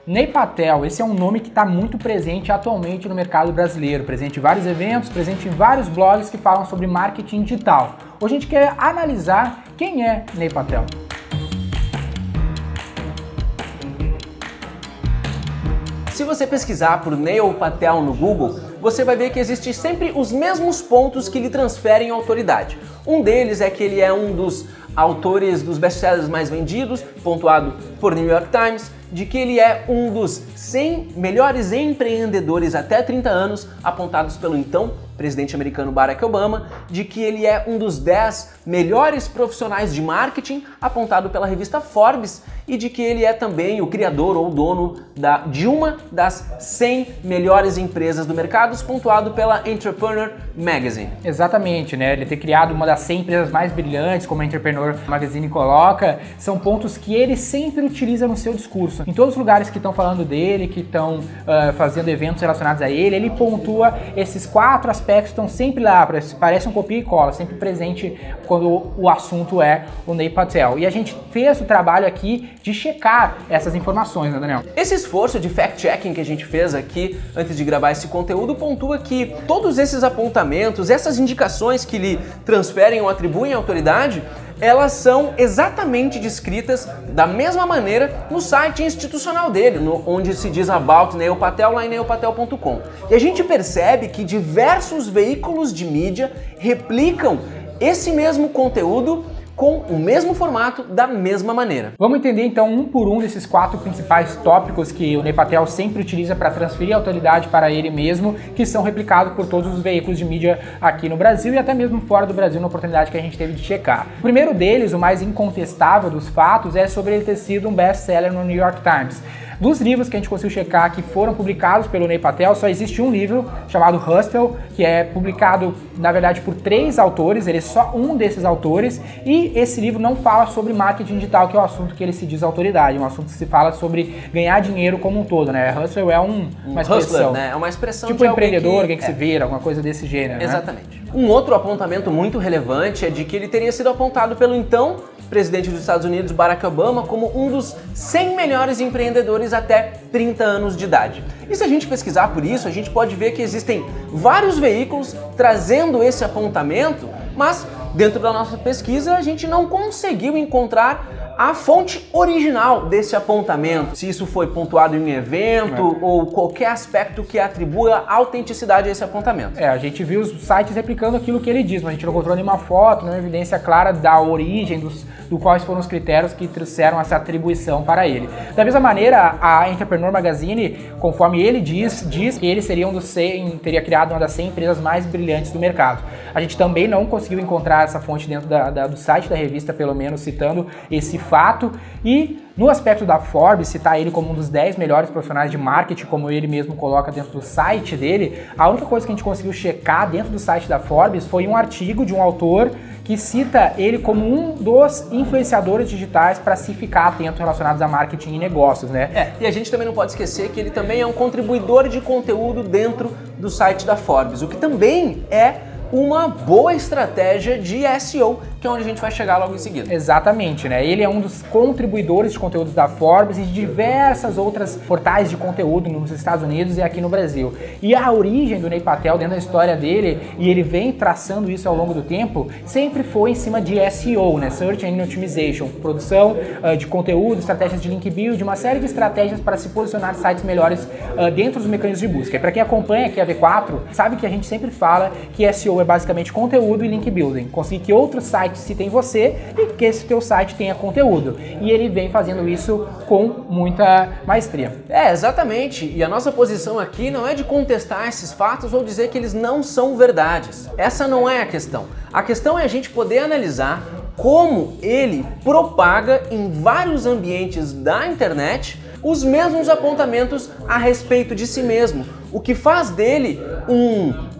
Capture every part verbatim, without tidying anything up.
Ney Patel, esse é um nome que está muito presente atualmente no mercado brasileiro, presente em vários eventos, presente em vários blogs que falam sobre marketing digital. Hoje a gente quer analisar quem é Ney Patel. Se você pesquisar por Ney Patel no Google, você vai ver que existem sempre os mesmos pontos que lhe transferem autoridade. Um deles é que ele é um dos autores dos best-sellers mais vendidos, pontuado por New York Times, de que ele é um dos cem melhores empreendedores até trinta anos, apontados pelo então presidente americano Barack Obama, de que ele é um dos dez melhores profissionais de marketing, apontado pela revista Forbes, e de que ele é também o criador ou dono da, de uma das cem melhores empresas do mercado, pontuado pela Entrepreneur Magazine. Exatamente, né? Ele ter criado uma das cem empresas mais brilhantes, como a Entrepreneur Magazine coloca, são pontos que ele sempre utiliza no seu discurso. Em todos os lugares que estão falando dele, que estão uh, fazendo eventos relacionados a ele, ele pontua esses quatro aspectos que estão sempre lá, parece um copia e cola, sempre presente quando o assunto é o Ney Patel. E a gente fez o trabalho aqui de checar essas informações, né, Daniel? Esse esforço de fact-checking que a gente fez aqui antes de gravar esse conteúdo pontua que todos esses apontamentos, essas indicações que lhe transferem ou atribuem autoridade, elas são exatamente descritas da mesma maneira no site institucional dele, no, onde se diz About Ney Patel, lá em ney patel ponto com. E a gente percebe que diversos veículos de mídia replicam esse mesmo conteúdo com o mesmo formato, da mesma maneira. Vamos entender então um por um desses quatro principais tópicos que o Ney Patel sempre utiliza para transferir a autoridade para ele mesmo, que são replicados por todos os veículos de mídia aqui no Brasil e até mesmo fora do Brasil, na oportunidade que a gente teve de checar. O primeiro deles, o mais incontestável dos fatos, é sobre ele ter sido um best-seller no New York Times. Dos livros que a gente conseguiu checar que foram publicados pelo Ney Patel, só existe um livro chamado Hustle, que é publicado, na verdade, por três autores, ele é só um desses autores, e esse livro não fala sobre marketing digital, que é o assunto que ele se diz autoridade, um assunto que se fala sobre ganhar dinheiro como um todo, né? Hustle é um, uma expressão. Hustler, né? É uma expressão tipo de empreendedor, alguém que, que se vira, alguma coisa desse gênero, Exatamente. Né? Um outro apontamento muito relevante é de que ele teria sido apontado pelo então presidente dos Estados Unidos, Barack Obama, como um dos cem melhores empreendedores até trinta anos de idade. E se a gente pesquisar por isso, a gente pode ver que existem vários veículos trazendo esse apontamento, mas dentro da nossa pesquisa a gente não conseguiu encontrar a fonte original desse apontamento, se isso foi pontuado em um evento é. ou qualquer aspecto que atribua autenticidade a esse apontamento. É, a gente viu os sites replicando aquilo que ele diz, mas a gente não encontrou nenhuma foto, nenhuma evidência clara da origem, dos, do quais foram os critérios que trouxeram essa atribuição para ele. Da mesma maneira, a Entrepreneur Magazine, conforme ele diz, diz que ele seria um dos cem, teria criado uma das cem empresas mais brilhantes do mercado. A gente também não conseguiu encontrar essa fonte dentro da, da, do site da revista, pelo menos citando esse fato, e no aspecto da Forbes, citar ele como um dos dez melhores profissionais de marketing, como ele mesmo coloca dentro do site dele, a única coisa que a gente conseguiu checar dentro do site da Forbes foi um artigo de um autor que cita ele como um dos influenciadores digitais para se ficar atento relacionados a marketing e negócios, né? É, e a gente também não pode esquecer que ele também é um contribuidor de conteúdo dentro do site da Forbes, o que também é uma boa estratégia de S E O, que é onde a gente vai chegar logo em seguida. Exatamente, né? Ele é um dos contribuidores de conteúdos da Forbes e de diversas outras portais de conteúdo nos Estados Unidos e aqui no Brasil. E a origem do Ney Patel dentro da história dele, e ele vem traçando isso ao longo do tempo, sempre foi em cima de S E O, né? Search Engine Optimization, produção uh, de conteúdo, estratégias de link build, uma série de estratégias para se posicionar sites melhores uh, dentro dos mecanismos de busca. E para quem acompanha aqui a V quatro, sabe que a gente sempre fala que S E O é basicamente conteúdo e link building. Conseguir que outros sites citem você e que esse teu site tenha conteúdo. E ele vem fazendo isso com muita maestria. É, exatamente. E a nossa posição aqui não é de contestar esses fatos ou dizer que eles não são verdades. Essa não é a questão. A questão é a gente poder analisar como ele propaga em vários ambientes da internet os mesmos apontamentos a respeito de si mesmo, o que faz dele um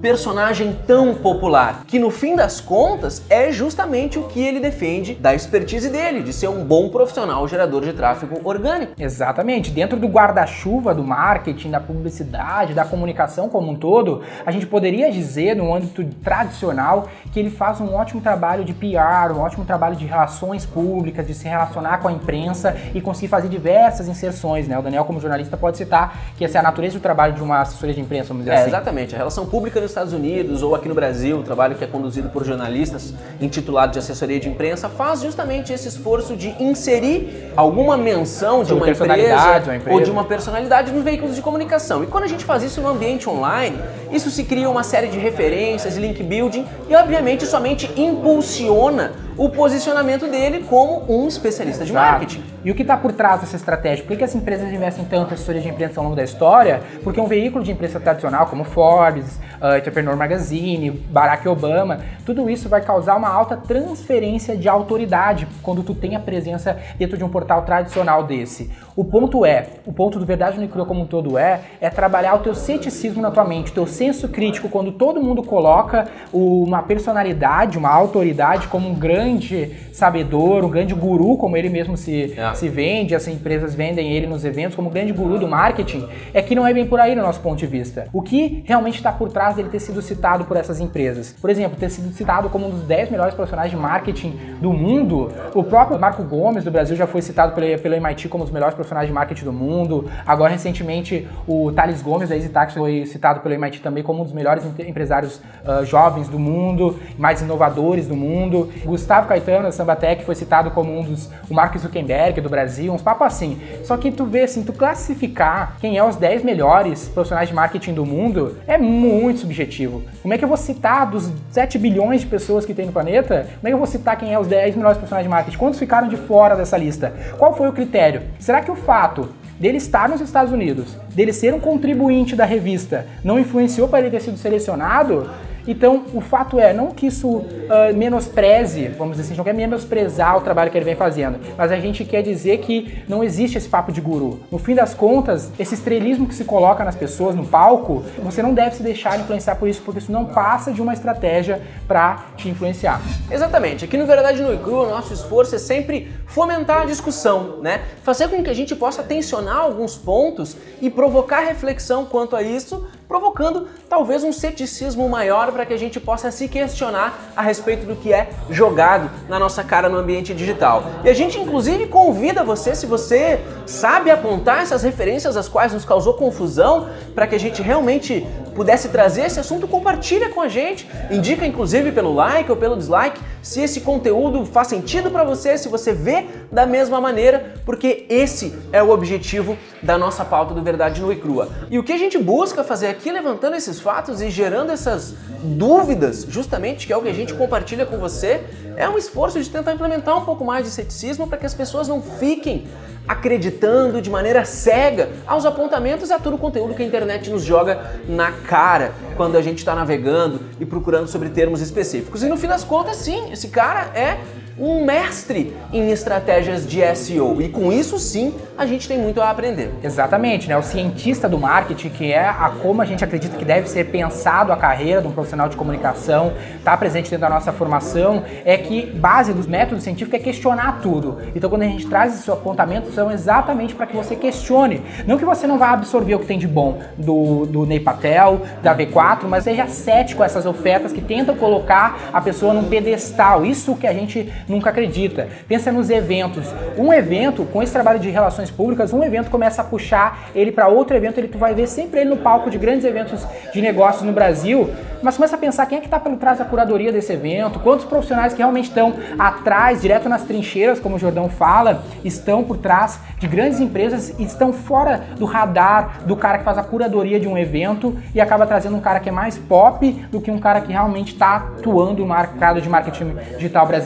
personagem tão popular, que no fim das contas é justamente o que ele defende da expertise dele, de ser um bom profissional gerador de tráfego orgânico. Exatamente. Dentro do guarda-chuva do marketing, da publicidade, da comunicação como um todo, a gente poderia dizer, no âmbito tradicional, que ele faz um ótimo trabalho de P R, um ótimo trabalho de relações públicas, de se relacionar com a imprensa e conseguir fazer diversas inserções, né? O Daniel, como jornalista, pode citar que essa é a natureza do trabalho de uma assessoria de imprensa, vamos dizer é, assim. Exatamente. A relação pública nos Estados Unidos ou aqui no Brasil, o trabalho que é conduzido por jornalistas intitulado de assessoria de imprensa, faz justamente esse esforço de inserir alguma menção de uma empresa, uma empresa ou de uma personalidade nos veículos de comunicação. E quando a gente faz isso no ambiente online, isso se cria uma série de referências, link building e, obviamente, somente impulsiona o posicionamento dele como um especialista de Exato. marketing. E o que está por trás dessa estratégia? Por que, que as empresas investem tanto em assessoria de imprensa ao longo da história? Porque um veículo de imprensa tradicional como Forbes, uh, Entrepreneur Magazine, Barack Obama, tudo isso vai causar uma alta transferência de autoridade quando tu tem a presença dentro de um portal tradicional desse. O ponto é, o ponto do Verdade Nua e Crua como um todo é, é trabalhar o teu ceticismo na tua mente, o teu senso crítico, quando todo mundo coloca uma personalidade, uma autoridade como um grande sabedor, um grande guru, como ele mesmo se, é. se vende, as empresas vendem ele nos eventos como um grande guru do marketing, é que não é bem por aí no nosso ponto de vista. O que realmente está por trás dele ter sido citado por essas empresas? Por exemplo, ter sido citado como um dos dez melhores profissionais de marketing do mundo. O próprio Marco Gomes do Brasil já foi citado pelo, pelo M I T como um dos melhores profissionais de marketing do mundo. Agora, recentemente, o Thales Gomes da EasyTax foi citado pelo M I T também como um dos melhores empresários uh, jovens do mundo, mais inovadores do mundo. Gustavo Caetano da Sambatec foi citado como um dos... o Mark Zuckerberg do Brasil, uns papos assim. Só que tu vê assim, tu classificar quem é os dez melhores profissionais de marketing do mundo é muito subjetivo. Como é que eu vou citar dos sete bilhões de pessoas que tem no planeta? Como é que eu vou citar quem é os dez melhores profissionais de marketing? Quantos ficaram de fora dessa lista? Qual foi o critério? Será que o fato dele estar nos Estados Unidos, dele ser um contribuinte da revista, não influenciou para ele ter sido selecionado? Então, o fato é, não que isso uh, menospreze, vamos dizer assim, não quer menosprezar o trabalho que ele vem fazendo, mas a gente quer dizer que não existe esse papo de guru. No fim das contas, esse estrelismo que se coloca nas pessoas no palco, você não deve se deixar influenciar por isso, porque isso não passa de uma estratégia para te influenciar. Exatamente. Aqui no Verdade Nua e Crua, o nosso esforço é sempre fomentar a discussão, né? Fazer com que a gente possa tensionar alguns pontos e provocar reflexão quanto a isso, provocando talvez um ceticismo maior para que a gente possa se questionar a respeito do que é jogado na nossa cara no ambiente digital. E a gente inclusive convida você, se você sabe apontar essas referências as quais nos causou confusão, para que a gente realmente pudesse trazer esse assunto, compartilha com a gente, indica inclusive pelo like ou pelo dislike se esse conteúdo faz sentido para você, se você vê da mesma maneira, porque esse é o objetivo da nossa pauta do Verdade Nua e Crua. E o que a gente busca fazer aqui, levantando esses fatos e gerando essas dúvidas, justamente, que é o que a gente compartilha com você, é um esforço de tentar implementar um pouco mais de ceticismo para que as pessoas não fiquem acreditando de maneira cega aos apontamentos e a todo o conteúdo que a internet nos joga na cara quando a gente está navegando e procurando sobre termos específicos. E no fim das contas, sim, esse cara é um mestre em estratégias de S E O e com isso sim a gente tem muito a aprender. Exatamente, né? O cientista do marketing, que é a como a gente acredita que deve ser pensado a carreira de um profissional de comunicação, está presente dentro da nossa formação, é que base dos métodos científicos é questionar tudo. Então quando a gente traz esses apontamentos são exatamente para que você questione, não que você não vá absorver o que tem de bom do, do Ney Patel, da V quatro, mas seja cético a essas ofertas que tentam colocar a pessoa num pedestal. Isso que a gente nunca acredita. Pensa nos eventos. Um evento, com esse trabalho de relações públicas, um evento começa a puxar ele para outro evento, ele tu vai ver sempre ele no palco de grandes eventos de negócios no Brasil, mas começa a pensar quem é que está por trás da curadoria desse evento, quantos profissionais que realmente estão atrás, direto nas trincheiras, como o Jordão fala, estão por trás de grandes empresas e estão fora do radar do cara que faz a curadoria de um evento e acaba trazendo um cara que é mais pop do que um cara que realmente está atuando no mercado de marketing digital brasileiro. Eles acabam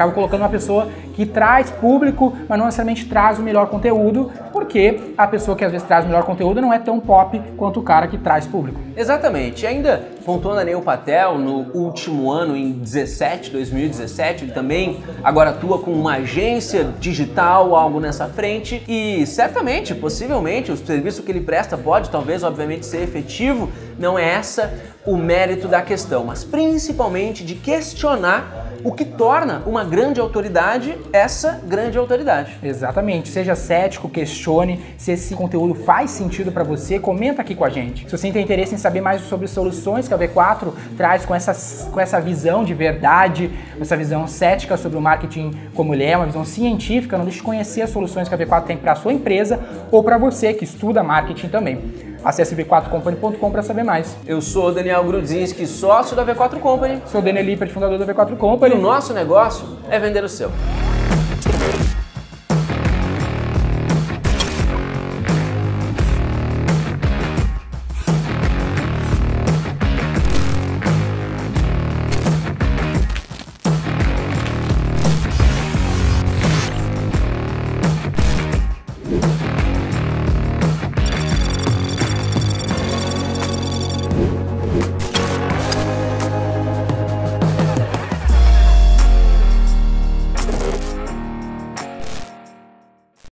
acaba colocando uma pessoa que traz público, mas não necessariamente traz o melhor conteúdo, porque a pessoa que às vezes traz o melhor conteúdo não é tão pop quanto o cara que traz público. Exatamente. E ainda pontuando a Neil Patel, no último ano, em dezessete, dois mil e dezessete, ele também agora atua com uma agência digital, algo nessa frente, e certamente, possivelmente, o serviço que ele presta pode, talvez, obviamente, ser efetivo. Não é essa o mérito da questão, mas principalmente de questionar o que torna uma grande autoridade essa grande autoridade. Exatamente. Seja cético, questione se esse conteúdo faz sentido para você, comenta aqui com a gente. Se você tem interesse em saber mais sobre soluções que a V quatro traz com essa, com essa visão de verdade, essa visão cética sobre o marketing como ele é, uma visão científica, não deixe de conhecer as soluções que a V quatro tem para a sua empresa ou para você que estuda marketing também. Acesse v quatro company ponto com para saber mais. Eu sou o Daniel Grudzinski, sócio da V quatro Company. Sou o Daniel Lippert, fundador da V quatro E Company. o nosso negócio é vender o seu.